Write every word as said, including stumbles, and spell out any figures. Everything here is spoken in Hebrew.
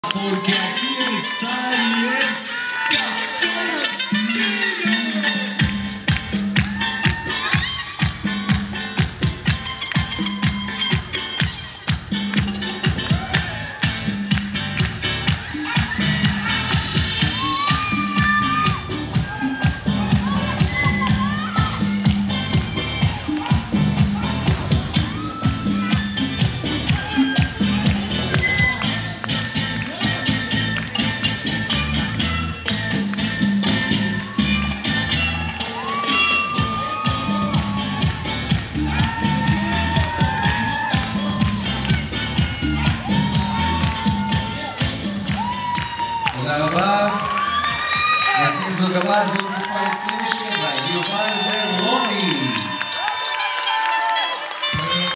Porque aquí está y es café. תודה רבה. נשים זוג הבא, זוג מספר עשרים ושתיים.